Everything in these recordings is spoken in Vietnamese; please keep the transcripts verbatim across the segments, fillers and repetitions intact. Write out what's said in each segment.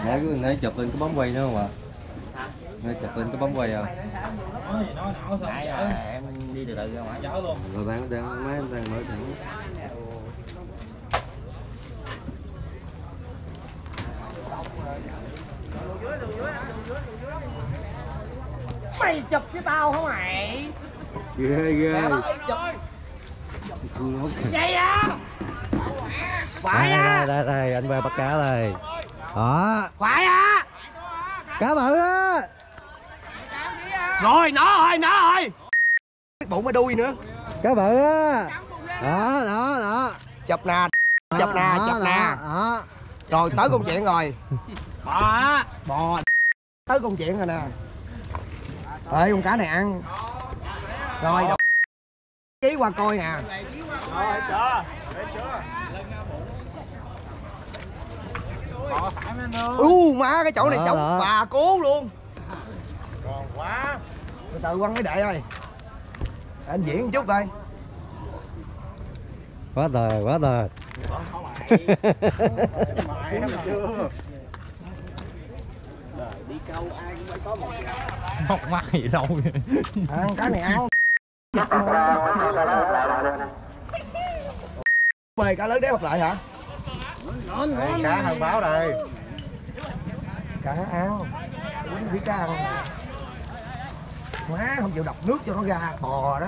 Nãy nãy chụp lên cái bóng quay nữa không ạ? Nãy chụp lên cái bóng quay à? Nãy em đi từ từ ra ngoài chở luôn. Rồi bạn đang máy đang mở thẳng. Mày chụp với tao hả mày? Ghê ghê. Vậy á? Phải đây, á? đây, đây, đây, anh về bắt cá đây. Đó. Phải á? Cá bự á. Rồi nó rồi nó rồi. Bụng mới đuôi nữa. Cá bự á. Đó, đó, đó. Chụp nè, chụp nè, chụp nè. Đó. Rồi tới công chuyện rồi. Bò á, bò. Tới công chuyện rồi nè. Ê con cá này ăn. Rồi đọc ký qua coi nè. Rồi chưa? Để chưa? Bò thả lên luôn. U má cái chỗ này Đó, chống đó. bà cố luôn. Còn quá. Từ từ quăng cái đệ ơi. Anh diễn một chút đây. Quá đời, quá đời. Có mày. Mày mà chưa? Đời đi câu ai cũng phải có một cái. Mọc mắt gì đâu. Ăn cái này ăn. Mời cá lớn đéo hợp lại hả? Ngon ngon. Cá hơn báo đây. Cá ăn. Quýnh phía cá ăn. Má không chịu đọc nước cho nó ra bò đó.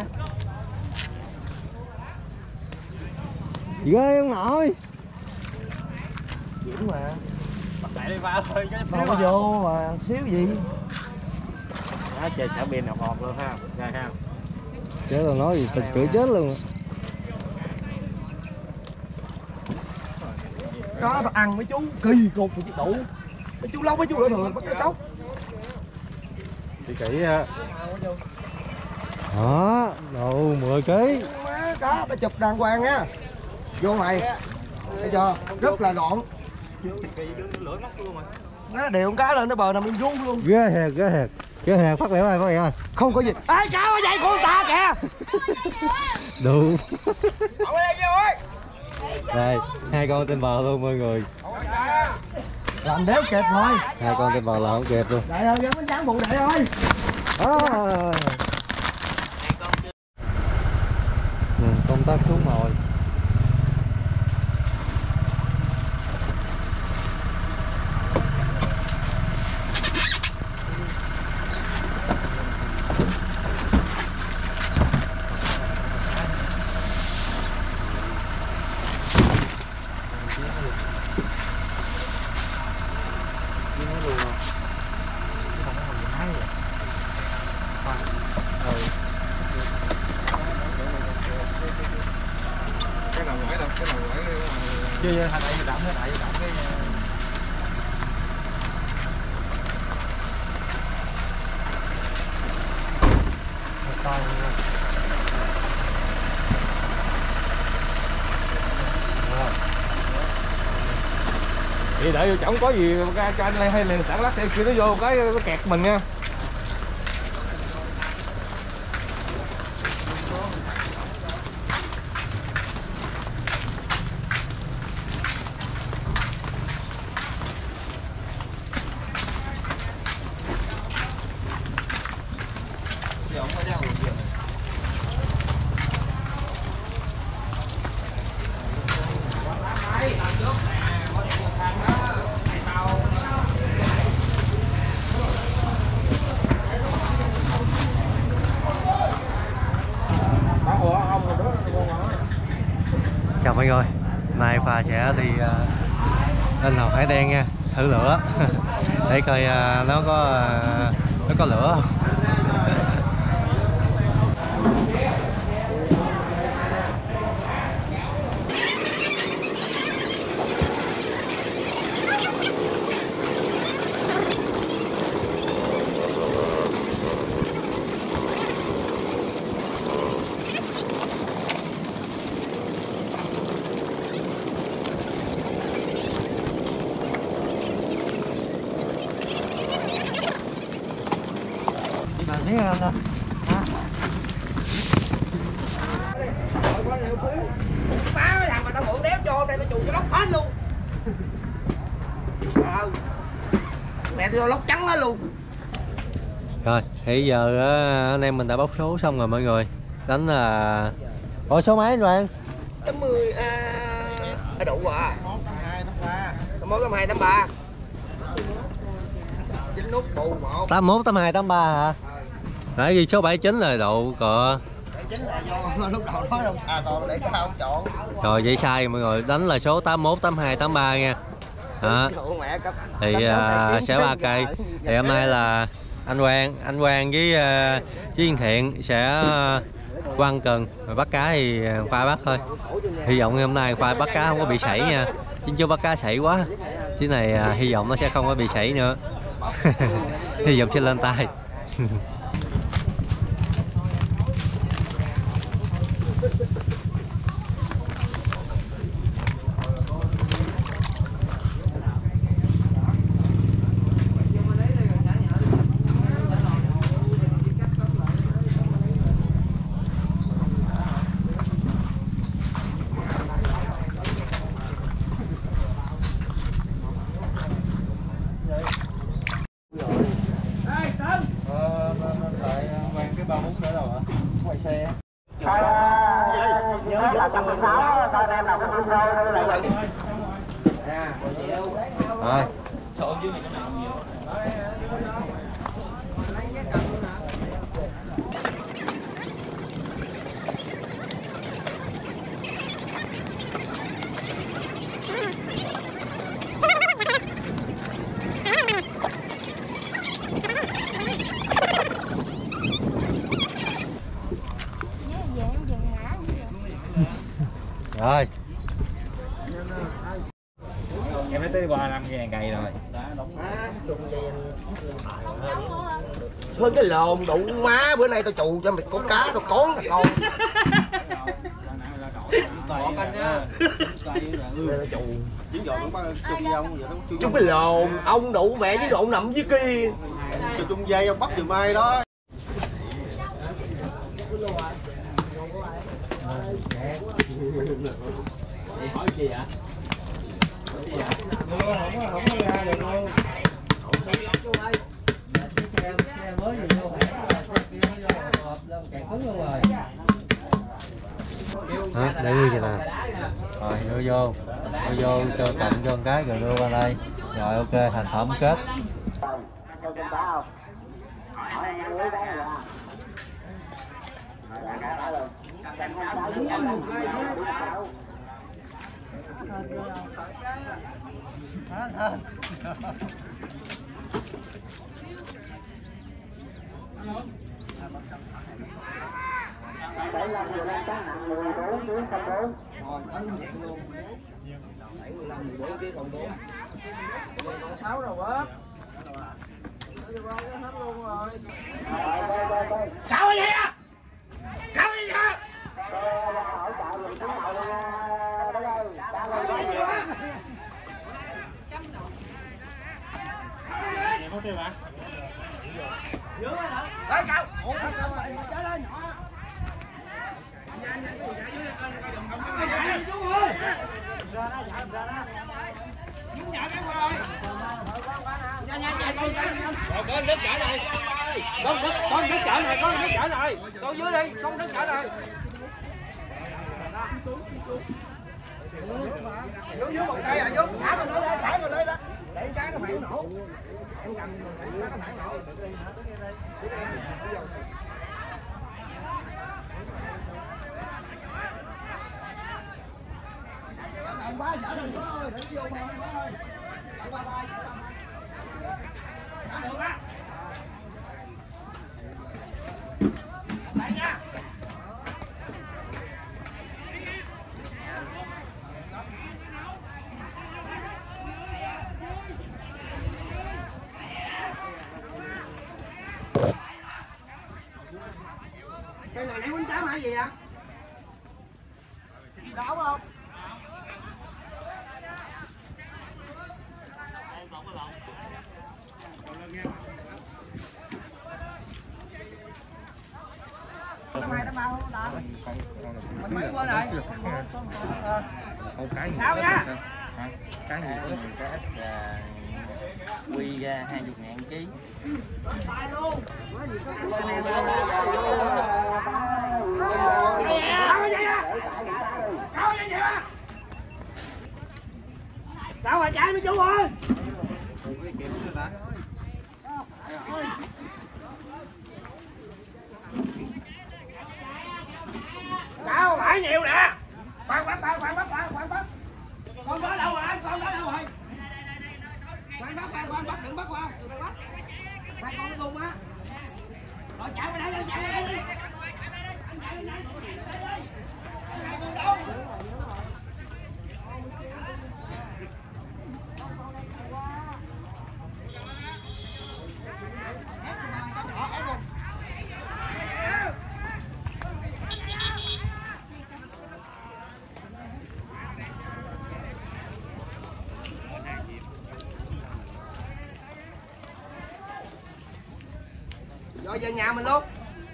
Ghê ông nội. Diễn mà. Bắt lại đi ba thôi cái Đâu có vô mà xíu gì. Đó, chơi xả pin học hộp luôn ha. Ra ha. Chết rồi nói gì tình chửi chết luôn. Có tao ăn mấy chú kỳ cục thì chứ đủ. Mấy chú lâu mấy chú lửa thường bắt cái sóc. Chị kỹ ha. Đó, đầu mười ký. Má cá tao chụp đàng hoàng nha. Vô mày. Thấy chưa? Rất là gọn. Nó đèo con cá lên nó bờ nằm im ru luôn. Ghê thiệt, ghê thiệt. Ghê thiệt, phát biểu ơi, phát biểu ơi. Không có gì. Ê cá ở đây của người ta kìa. Đủ. Cậu đây vô ơi. Đây, hai con trên bờ luôn mọi người. Làm đéo kịp thôi. Hai con trên bờ là không kịp luôn. Đại ơi, gắn bánh tráng bụng đại ơi. À. Ừ, công tác xuống mồi. Cái nào ngoại đâu, cái nào ngoại đi. Chưa chưa, tại vì đậm cái tại vì đậm cái thì để chẳng có gì cho anh hay là sẵn lát sẽ kêu nó vô cái nó kẹt mình nha. Chào mọi người, nay Khoa sẽ đi uh, lên hồ Hải Đen nha, thử lửa để coi uh, nó có uh, nó có lửa không. Thấy không nè. Má cái thằng mà tao mượn đéo cho hôm nay tao chù cho lóc hết luôn. Ờ. mẹ tôi lóc trắng hết luôn. Rồi thì giờ á, anh em mình đã bóc số xong rồi mọi người. Đánh là ủa số mấy anh Hoàng? tám mươi à, à đủ à. tám mốt tám hai tám ba. chín nút bù một. tám mốt tám hai tám ba hả? Nãy ghi số bảy chín rồi độ cọ. bảy chín là do lúc đầu nói đâu. À còn để cái không chọn. Rồi vậy sai mọi người, đánh là số tám mốt tám hai tám ba nha. Đó. Thì uh, sẽ ba cây. Thì hôm nay là anh Quang, anh Quang với uh, với Yên Thiện sẽ uh, quăng cần rồi bắt cá thì khoai bắt thôi. Hy vọng hôm nay khoai bắt cá không có bị sảy nha. Chứ chú bắt cá sảy quá. Chứ này uh, hy vọng nó sẽ không có bị sảy nữa. Hy vọng sẽ lên tay. Rồi. Rồi. Em nói tới qua năm ngàn cây rồi. Hơn cái lồn đủ má, bữa nay tao chù cho mày con cá tao cón mày con. Chung cái lồn ông đủ mẹ với độ nằm dưới kia. Cho chung dây ông bắt giùm ai đó. Hỏi gì ạ? Không có ra được luôn. Hả? Để ghi vậy nè. Rồi đưa vô. Đưa vô cho cộng cho một cái rồi đưa qua đây. Rồi ok, thành phẩm kết. Rồi tới hiện luôn. bảy mươi lăm mười bốn ký còn bốn. Còn sáu rồi bớt. Hết luôn rồi. Sao vậy á? Sao vậy á? Có tiêu hả? Đấy cao. Ủa sao rồi? Trái lên nhỏ. Rồi con đứt chở này. Con đứt con đứt chở này, con đứt chở này. Con dưới đi, con đứt chở này. Vô vô một cây à, vô xả vào lên, xả vào lên đó. Để cái nó phải nổ. Em cầm nó phải nổ. Quá dở rồi bố ơi, để vô mà bố ơi. Chạy qua đây. Đã được á. Lại nha. Cây này nãy quýnh cá mà gì vậy? Đỏ không? Tấm hai tấm ba không đỏ. Mình mấy qua này. Câu cái gì? Sao nha? Cái gì? Cái ít quy ra hai mươi ngàn ký. Đâu mà chạy mấy chú ơi. Đâu phải nhiều nè. Khoan khoan khoan khoan khoan khoan khoan. Con đó đâu rồi anh? Con đó đâu rồi? Khoan bắt khoan khoan bắt đừng bắt qua. Đừng bắt. Hai con nó tung á. Rồi chạy qua đây đi, chạy đây đi. Anh chạy lên đây. Hai con đâu? Rồi về nhà mình luôn.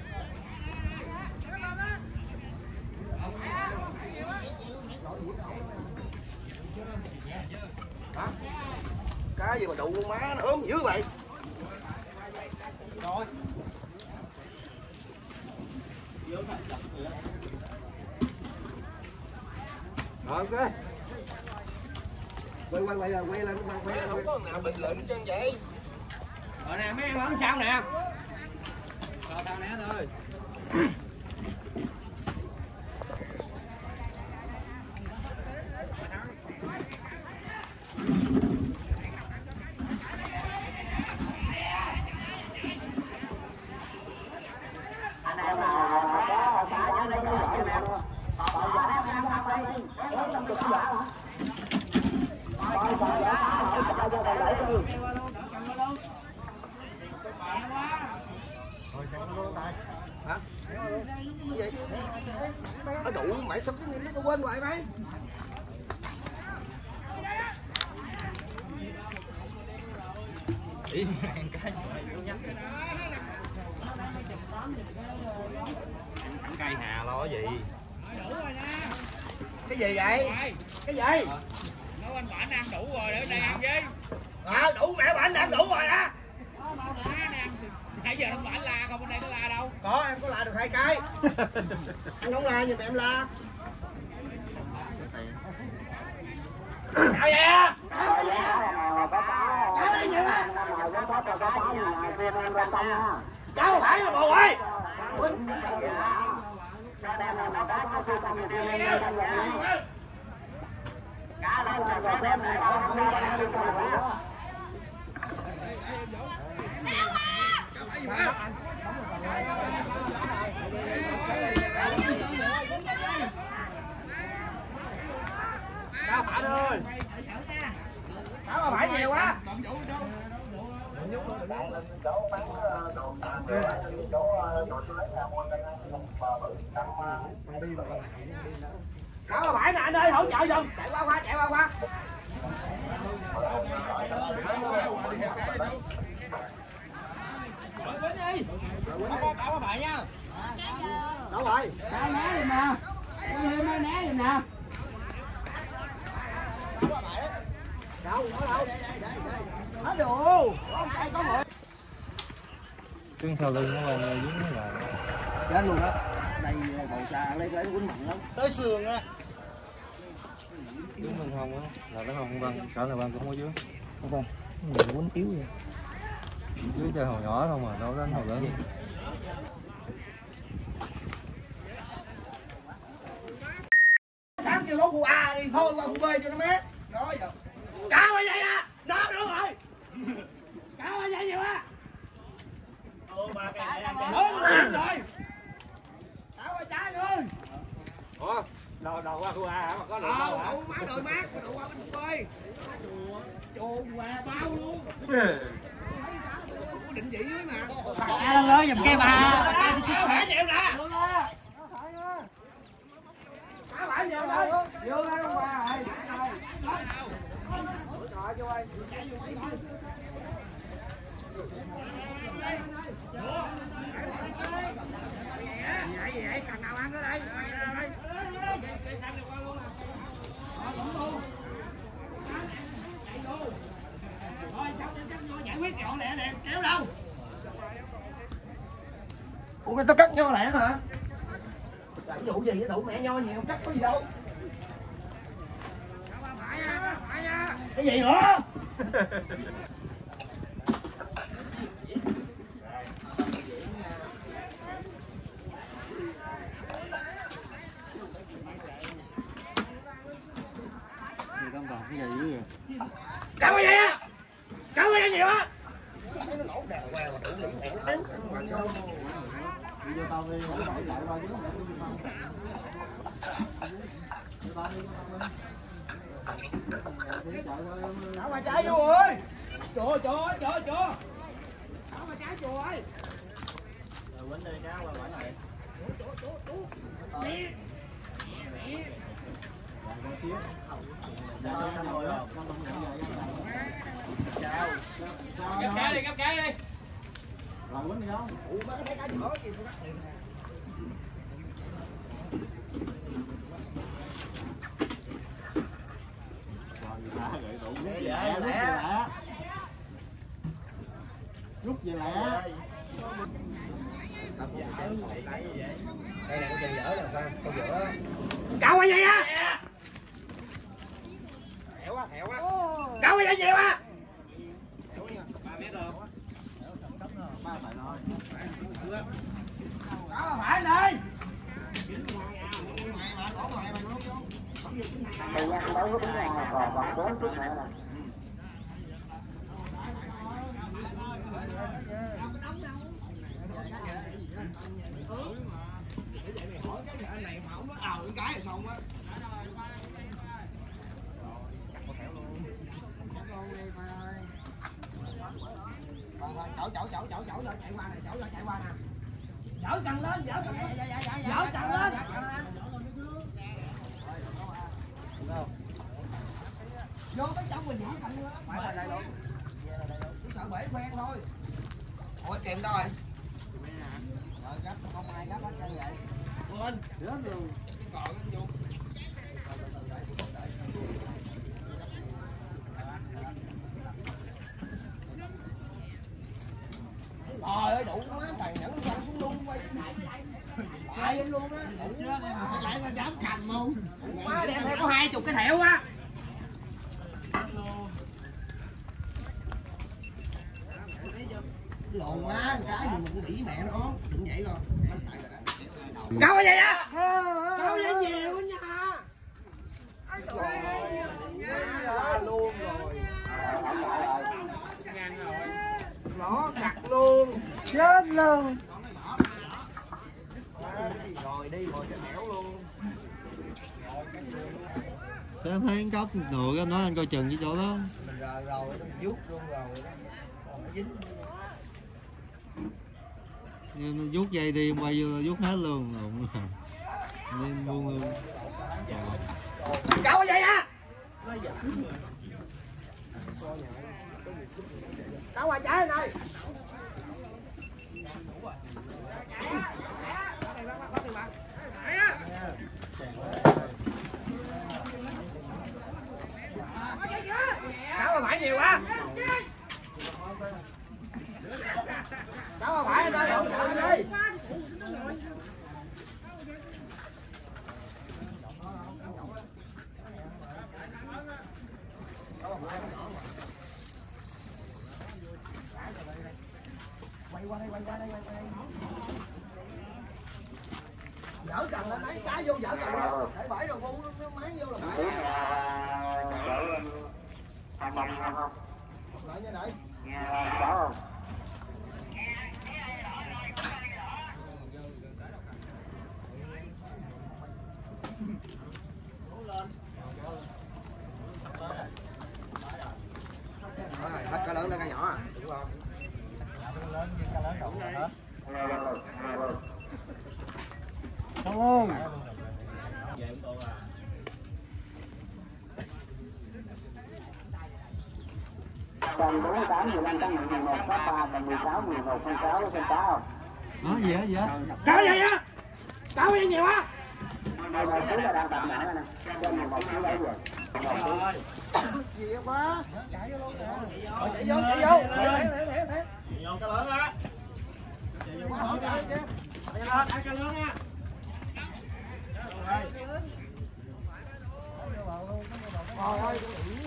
Hả? Cái gì mà đụ con má nó ốm dữ vậy? Rồi. Rồi ok. Quay quay quay quay lên quay quay lên. Không có nào bình luận chân vậy. Rồi nè mấy em ở sao nè. Cho tao né thôi. Hả? Cái gì? Nó đủ mày sắp cái nó quên hoài mày. Ý ăn cái nhắc. Ăn cây hà lo cái gì? Cái gì vậy? Cái gì? Nấu anh Bản ăn đủ rồi để đây ăn với. À, đủ mẹ Bản ăn đủ rồi á. Nãy giờ anh Bản la không, bên đây có la đâu. Có, em có la được hai cái. Anh không la nhưng mà em la. Sao vậy á? Cháu đây nhiều á. Cháu không phải là bồ ơi. Cá lên là rồi đem lại đó không đi ra đi rồi đó. Cáo phải ơi. Cáo mà phải nhiều quá. Cáo mà phải nè anh ơi, hỗ trợ giùm. Chạy qua qua, chạy qua qua. Cáo có bạn nha. Đâu rồi? Cá né đi nè. Cá né đi nè. Đâu, có đâu? Hết đủ. Có chạy có người. Chân sau lưng nó lên dính nó lại. Chết luôn á. Đây còn xa lấy lấy quýnh mặn lắm. Tới sườn á. Dính bên hông á, là nó không văng, cỡ này văng cũng có dưới. Không vâng. Mình quýnh yếu vậy. Dưới chơi hồi nhỏ không mà đâu đánh hồi lớn. Sáng kêu bóng khu A đi thôi qua khu B cho nó mét. Đó giờ. Cao ở vậy à? Đó đúng rồi. Cao ở vậy nhiều á. Ô ba cái này ăn đúng rồi. Cao ở trái ơi. Ủa? Đồ đồ qua khu A hả? Mà có đồ đâu hả? Má đồi mát, đồ qua bên khu B. Chùa quà bao luôn. Có định vị dưới mà. Cá lên ơi, giùm cái bà. Cao phải nhiều nè. Cá phải nhiều thôi. Vô đây không qua rồi. Trời vô ơi. Vậy gì vậy? Cần nào ăn ở đây? Rồi sao chắc vô giải quyết. kéo đâu? Ủa tao cắt nho lẹ hả? Làm vụ gì cái tụ mẹ nho nhiều cắt có gì đâu. Cái gì nữa? Cậu cái gì á? Cậu cái gì á? Cậu mà trái vô ơi. Chùa chùa chùa chùa. Cậu mà trái chùa ơi. Rồi quýnh đi cá qua bển này. Chùa chùa chùa. Nè. Nè. Gấp cá đi, gấp cá đi. Rồi quýnh đi không? Ủa mấy cái cá nhỏ gì tôi cắt liền nè. Lẹ lẹ. Rút về lẹ. Đây này con chân dở rồi con, con dở. Cậu cái gì á? Hẻo quá, hẻo quá. Cậu cái gì nhiều á? Hẻo nha, ba mét rồi. Ba phải thôi. Cậu phải đi. Thời gian đấu với nhà còn còn bốn phút nữa nè. Chậu chậu chậu chậu chậu chạy qua này, chậu chạy qua nè. Dở cần lên, dở cần lên. Dở cần lên. Vô mấy chậu mình dở cần lên. Phải lại đây luôn. Chỉ sợ bể quen thôi. Ủa kìm đâu rồi? Rồi gấp không ai gấp hết trơn vậy. Quên, rớt luôn. Còn nó vô. Trời ơi đủ quá, tàn nhẫn quăng xuống luôn quay. Lại luôn á. Đủ chưa? Lại là dám cầm không? Quá đem theo có hai chục cái thẹo á. Lộn quá, cái gì mà cũng đỉ mẹ nó, đừng vậy con. Câu cái gì á? Câu gì nhiều nha. Rồi, luôn rồi. Nó cặt luôn. Chết luôn. Rồi đi rồi cho nẻo luôn. Thế em thấy cốc được anh nói anh coi chừng với chỗ đó. Mình rồi rồi nó vuốt luôn rồi đó. Còn nó dính. Em vuốt dây đi em quay vô vuốt hết luôn rồi. Nên buông luôn. Cậu cái gì á? Cậu qua trái này. Cậu mà phải nhiều quá. Cậu mà phải đây không chịu đi. Quay qua đây, quay qua đây, quay qua đây. Dở cần lên lấy cá vô, dở cần vô. Để bẫy rồi ngu nó máng vô là bẫy. Lại nha đợi. Có không? Rồi, hết cá lớn ra cá nhỏ à? Đúng không? Lớn như cá lớn đủ rồi hết. Không ơi. Còn bốn mươi tám, mười lăm, trăm mười một, có ba, còn mười sáu, mười một, không sáu, không sáu. Đó gì á gì á? Cáo gì á? Cáo gì nhiều á? Đây là chú là đang tập nhỏ nè. Cho mười một chú lấy rồi. Nhiều quá. Chạy vô luôn nè. Chạy vô, chạy vô. Để, để, để, để. lên, ăn cho lớn nha. Trời ơi,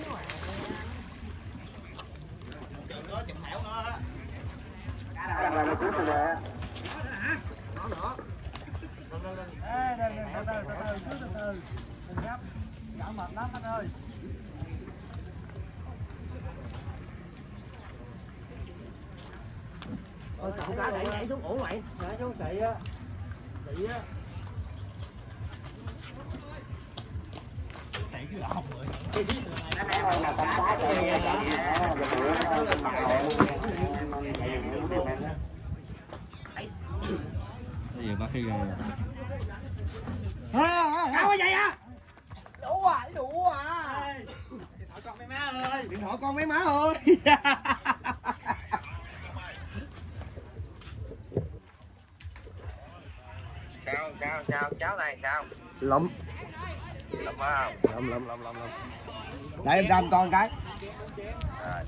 Chừng đó, chừng thẻo nó đó. Cái này là cuối cùng rồi. nó nữa. Ê, đây, đây, từ từ, từ từ, cứ từ từ. Đừng gấp. Đỡ mệt lắm anh ơi. Ôi, cậu cá đẩy nhảy xuống ủ mày. Nhảy xuống chị á. Chị á. Xảy cái lộn rồi. Là con cá kìa. Cái gì bắt cái ghê rồi. Cao quá vậy à? Đủ à, đủ à. Điện thoại con mấy má ơi. Điện thoại con mấy má ơi. Sao sao sao cháu này sao? Lụm. Lụm không? Lụm lụm lụm lụm lụm. Để em ra con cái. Rồi.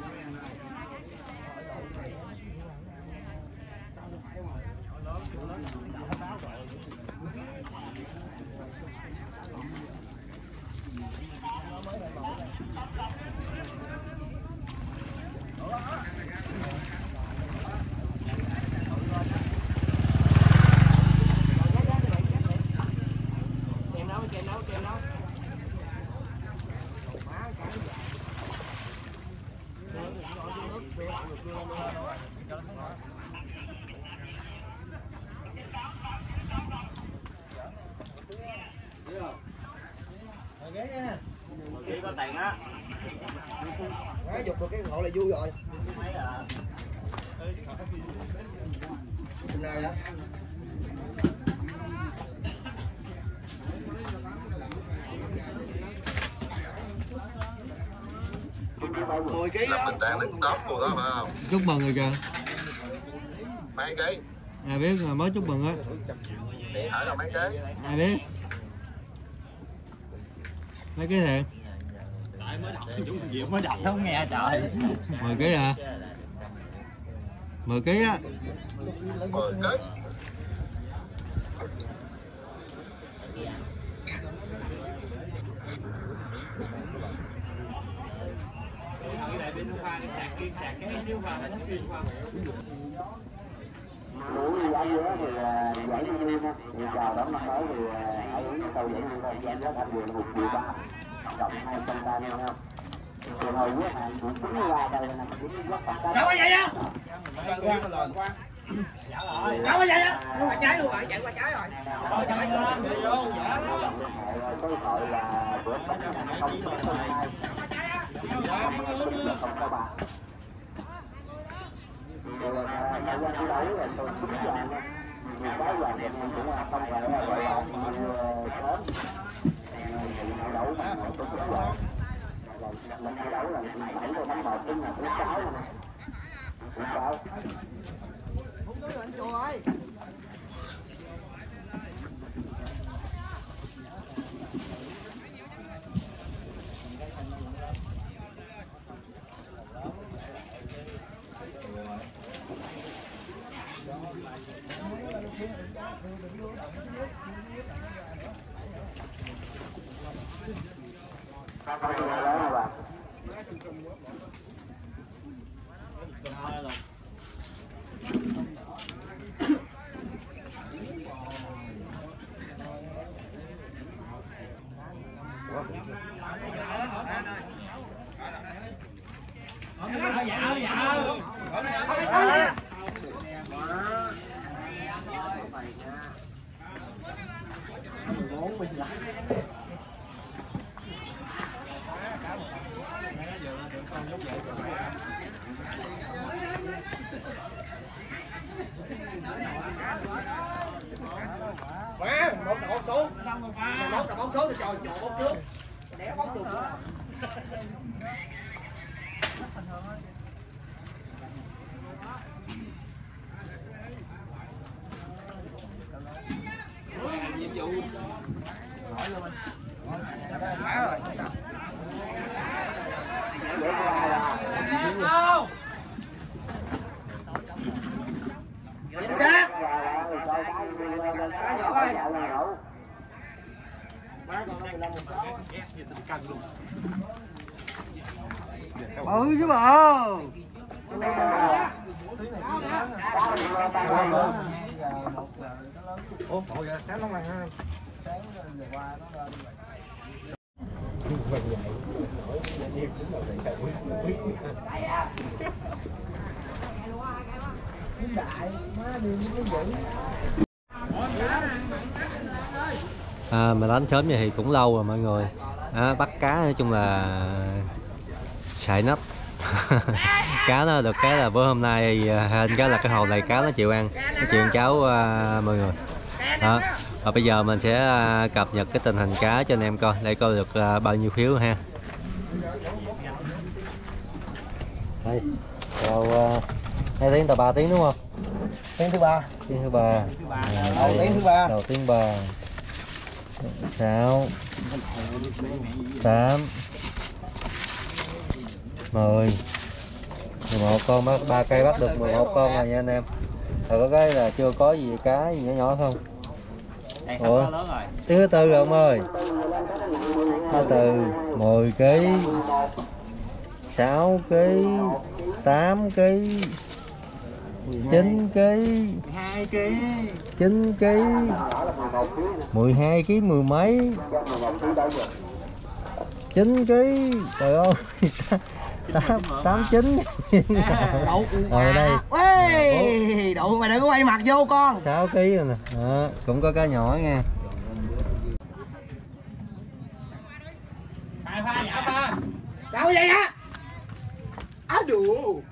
Chèm đâu, chèm đâu, chèm đâu. Chỉ có tiền á. Má dục được cái hộ là vui rồi. Mấy à? Chừng nào vậy? mười ký Là đó. mình đang đứng top của đó phải không? Chúc mừng rồi kìa. Mấy ký? Ai biết mà mới chúc mừng á. Thì hỏi là mấy ký? Ai biết. Mấy ký thiệt. Tại mới đọc chủ diệu mới đọc nó không nghe trời. mười ký à? mười ký á. mười ký. Buổi anh nhớ thì giải đi đi nha. Thì chào đón năm mới thì hãy uống câu giải đi thôi. Anh nhớ tham dự một triệu ba. Cộng hai trăm ba mươi nha. Trường hợp quyết hạn cũng chín mươi ba đây là chín mươi rất tập Cao quá vậy á? Cao quá lên quá. Cao quá vậy á? Qua trái luôn rồi, chạy qua trái rồi. Rồi chạy qua. Tôi gọi là bữa bánh không không không hai không có ba. Rồi là thời gian thi đấu là tôi chín giờ nha. Nhiều cái giờ thì em cũng không phải gọi là sớm. Thi đấu mà tôi chín giờ. Lần thi đấu là bảy tôi bắn một cái nhà thứ sáu nè. Thứ sáu. Không có anh chùa ơi. Không có lớn hả bạn? Dạ dạ. Má, một tờ bóng số. Một tờ bóng số thì trời chỗ bóng trước. Đéo bóng chuột nữa. Nhiệm vụ. Má rồi. Đâu? Chính xác. ơi. Bự chứ bộ. Ủa, bộ giờ sáng nó ăn ha. Sáng giờ qua nó lên. À, mà đánh sớm vậy thì cũng lâu rồi mọi người. À, bắt cá nói chung là xài nách. Cá nó được cái là bữa hôm nay hình cái là cái hồ này cá nó chịu ăn, nó chịu ăn cháo uh, mọi người. Đó. Và bây giờ mình sẽ uh, cập nhật cái tình hình cá cho anh em coi, để coi được uh, bao nhiêu phiếu ha. Đây, rồi uh, hai tiếng tờ ba tiếng đúng không? Tiếng thứ ba. Tiếng thứ ba. Đầu tiếng thứ ba. Đầu tiếng ba. Sáu. Tám. Mười. mười một con bắt ba cây bắt được mười một con rồi nha anh em. Rồi có cái là chưa có gì cá gì nhỏ nhỏ không? Ủa? Tiếng thứ tư rồi ông ơi. Thứ tư mười ký. sáu ký. tám ký. chín ký. hai ký. chín ký. mười hai ký mười mấy. chín ký. Trời ơi. tám tám chín. Đậu ở đây. Ê, đậu mày đừng có quay mặt vô con. sáu ký rồi nè. Đó, cũng có cá nhỏ nha. Pha pha dạ pha. Đâu vậy á? Á đủ.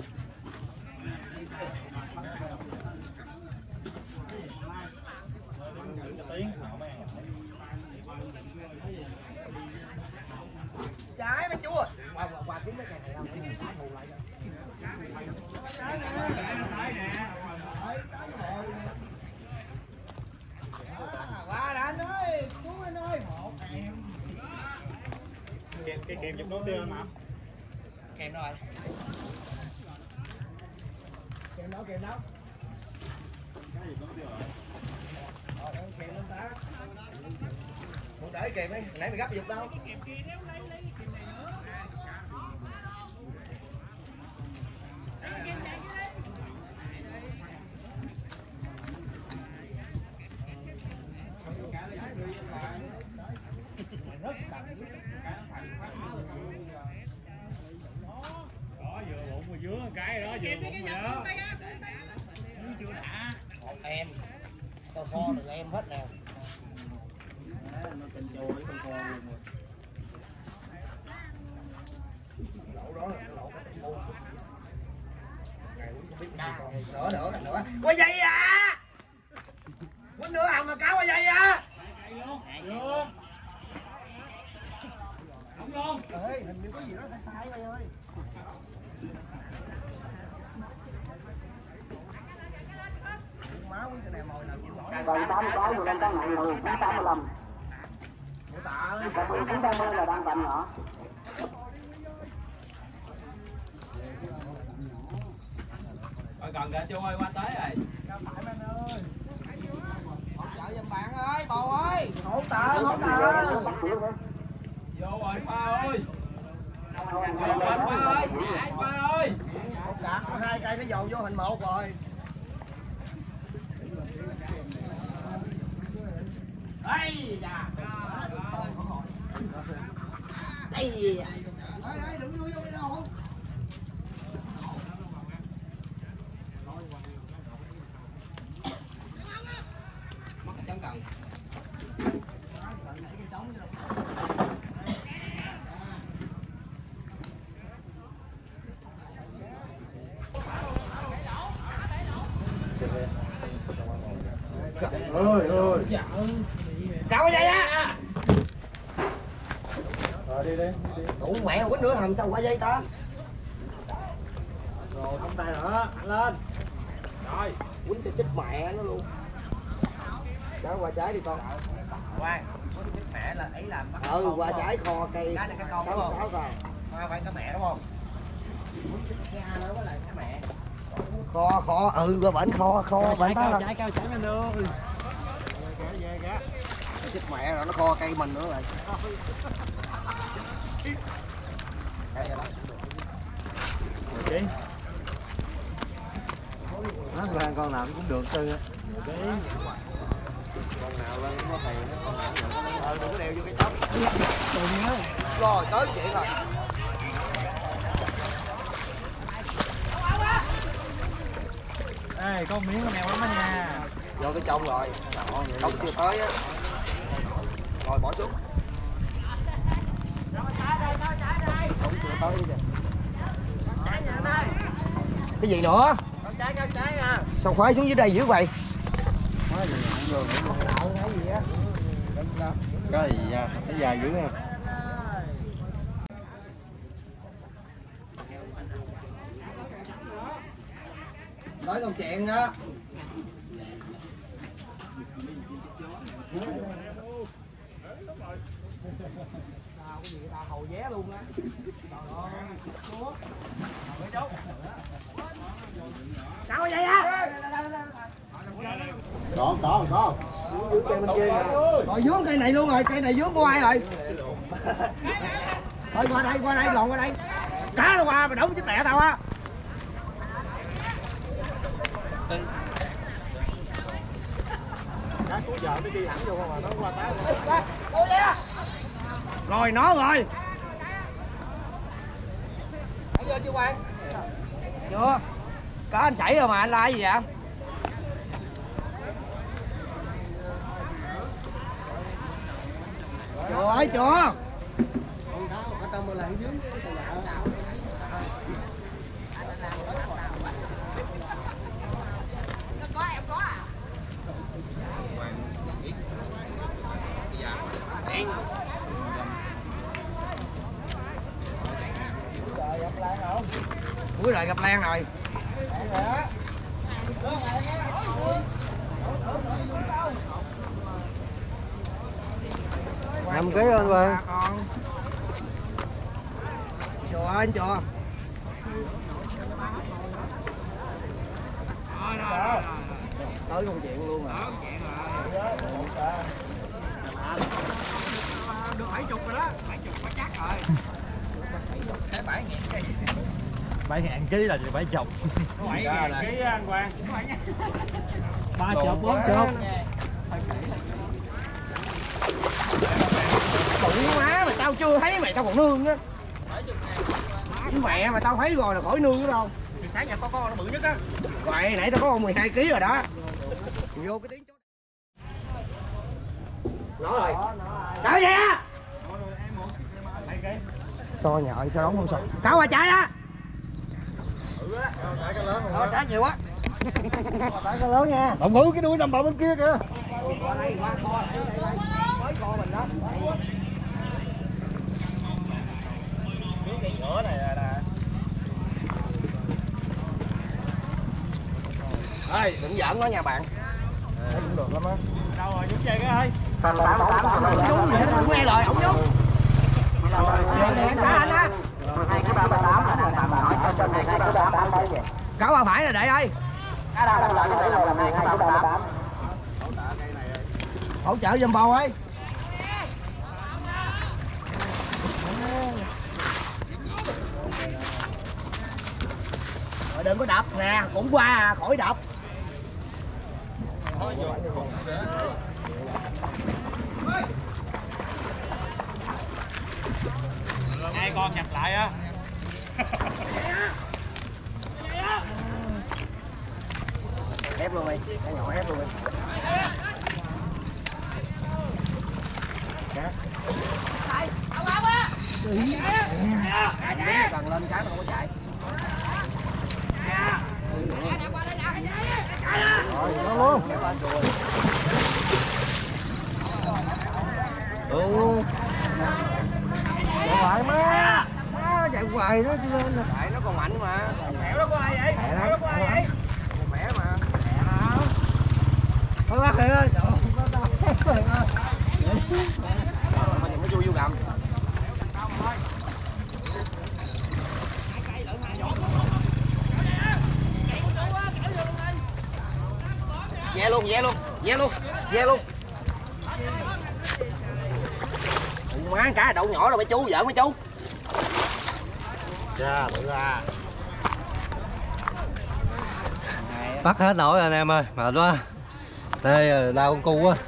Trái mấy chú ơi. Qua qua kiếm cái này không? Bù lại cho. Qua đã anh ơi, xuống anh ơi. Một em. Kèm cái kèm chụp đối tiêu mà. Kèm rồi. Kèm đâu kèm đâu. Rồi kèm lên ta. Muốn đợi kèm ấy, nãy mày gấp giùm đâu. Đó vừa bụng mà dướng cái đó vừa bụng rồi đó. Chưa đã. Một em. Tao kho được em hết nè. Nó tình trôi với con kho luôn rồi. Lỗ đó là lỗ cái tình mua. Ngày cũng không biết gì còn nữa nữa nữa. Quay dây à! Quýnh nữa hầm mà cáo quay dây à! Luôn. Không luôn. Ê, hình như có gì đó sai sai đây ơi. Máu cái này mồi nào chịu nổi. Còn tám cái vừa lên tăng nặng rồi, tám mươi lăm. Ủa tạ ơi. Còn chín tám mươi là đang tầm nhỏ. Rồi còn kìa chú ơi, qua tới rồi. Cao phải anh ơi. Hỗ trợ giùm bạn ơi, bầu ơi. Hỗ trợ, hỗ trợ. Vô rồi Pha ơi. Vô rồi Pha ơi, chạy Pha ơi. Một cặp hai cây nó dồn vô hình một rồi. Ây da. Ây da. Ê ê đừng vô vô đây đâu. Mất chống cần. Ơi ơi. Cao vậy á. Rồi đi đi. Đủ mẹ quýnh nữa hầm sao quả dây ta. Rồi không tay nữa, ăn lên. Rồi, Quýnh cho chết mẹ nó luôn. Đó qua trái đi con. Khoan, mẹ là ấy làm bắt Ừ qua trái kho cây. cái này cái con đúng không? Rồi. Khoan phải cái mẹ đúng không? Cha nó với lại cái mẹ. Kho kho ừ qua bển kho kho bển ta. trái cao trái bên ơi. Chết mẹ rồi, nó kho cây mình nữa rồi. Nó ra con nào cũng được tư á. Ờ, đừng có đeo vô cái chốc. Rồi, tới vậy rồi. Ê, có miếng con mèo lắm đó nha. Vô cái trong rồi. Không chưa tới á. Rồi, bỏ xuống. Không chưa tới kìa. Cái gì nữa? Sao khoái xuống dưới đây dữ vậy? Cái gì nha, cái dài dữ nha. Tới con chuyện đó. Hầu vé luôn á. Sao vậy á? Có, có, có. Rồi vướng cây này luôn rồi, cây này vướng của ai rồi? Thôi qua đây, qua đây, lòn qua đây. Cá nó qua mà đóng chết mẹ tao á. Rồi nó rồi. Thấy chưa chưa Quang? Chưa. Có anh xảy rồi mà anh la gì vậy? Chưa ơi chưa. Cuối rồi gặp Lan rồi. Năm ký anh Quang. Chùa anh chùa. Tới công chuyện luôn rồi. Được bảy chục rồi đó, bảy chục có chắc rồi. Cái bảy ngàn cây. bảy ngàn ký là bảy chục. bảy ngàn ký anh Quang. Ba chục, bốn chục. Tụi má mà tao chưa thấy mày tao còn nương á. Mẹ mà tao thấy rồi là khỏi nương nữa đâu. Thì sáng nhà có con nó bự nhất á. Rồi nãy tao có con mười hai ký rồi đó. Vô cái tiếng chó. Nó rồi. Sao vậy á? So nhợ sao đóng không so. Cáo qua chạy á. Ờ, trả nhiều quá. Trả cái lớn nha. Đồng ngữ cái đuôi nằm bò bên kia kìa. Qua đây qua kho đây đây. Mới kho mình đó. Nữa này nè. Ê, đừng giỡn nó nha bạn. Thấy cũng được lắm á. Đâu rồi, chúng chơi cái ơi. Đúng vậy đó, nghe lời ổng giống. Nè, cá anh á. Cáo ba phải rồi đệ ơi. Hỗ trợ giùm bò ơi. Rồi đừng có đập nè, cũng qua à, khỏi đập. Hai con nhập lại á. Ép luôn đi, cái nhỏ ép luôn đi. Cần lên cái mà không có chạy. Rồi, nó luôn. Ừ. Chạy hoài má. Má chạy hoài đó chứ lên. Chạy nó còn mạnh mà. Mẹo nó có ai vậy? Mẹo nó có ai vậy? Mẹ mà. Mẹ nào? Thôi bác Thiện ơi. Trời ơi, nó đau chết rồi ơi. Mà đừng có chui vô gầm. Ve luôn, ve luôn, ve luôn, ve luôn. má cá đậu nhỏ rồi mấy chú, giỡn mấy chú. Dạ, bự à. Bắt hết nổi anh em ơi, mệt quá. Đây đau con cu quá.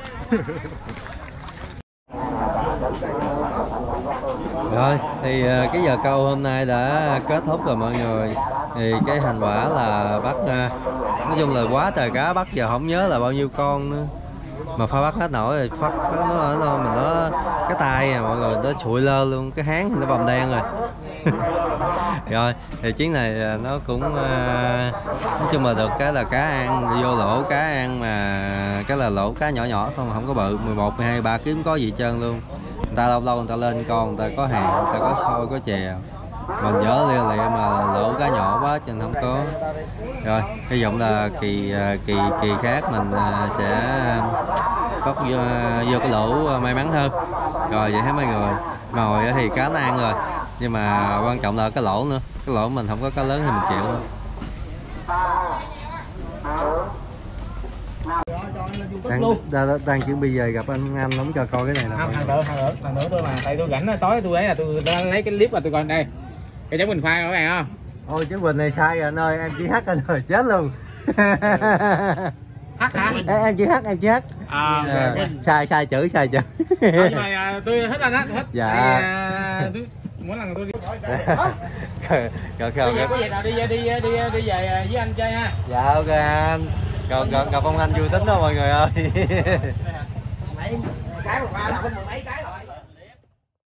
Rồi thì cái giờ câu hôm nay đã kết thúc rồi mọi người. Thì cái thành quả là bắt, nói chung là quá trời cá, bắt giờ không nhớ là bao nhiêu con nữa. Mà phải bắt hết nổi rồi, phát nó nó mình nó cái tay à, mọi người nó sụi lơ luôn, cái háng thì nó bầm đen rồi. Rồi thì chuyến này nó cũng nói chung là được cái là cá ăn, vô lỗ cá ăn mà cái là lỗ cá nhỏ nhỏ không, không có bự, mười một, mười hai, ba kiếm có gì trơn luôn. Người ta lâu lâu người ta lên con, người ta có hàng, người ta có xôi, có chè, mình dở lia lịa mà lỗ cá nhỏ quá cho nên không có. Rồi hy vọng là kỳ kỳ kỳ khác mình sẽ có vô, vô cái lỗ may mắn hơn. Rồi vậy hết mọi người, mồi thì cá nó ăn rồi nhưng mà quan trọng là cái lỗ nữa, cái lỗ mình không có cá lớn thì mình chịu thôi. Đang, đang, đang chuẩn bị về gặp anh anh không cho coi cái này nè. Không, thằng nữa, thằng nữa, thằng nữa tôi mà, tại tôi rảnh tối tôi ấy là tôi, tôi lấy cái clip mà tôi coi đây. Cái cháu Bình Phai các bạn không? Ôi cháu Bình này sai rồi anh ơi, em chỉ hát anh rồi, chết luôn. Hát hả? Em, em chỉ hát, em chỉ hát. À, à, sai sai chữ, sai chữ. À, nhưng mà tôi thích anh á, thích. Dạ. Tại, à, tôi, mỗi lần tôi đi. Rồi không có gì nào đi đi đi đi đi về với anh chơi ha. Dạ ok anh. Còn gặp ông anh vui tính đó mọi người ơi. Cái mà qua là không mười mấy cái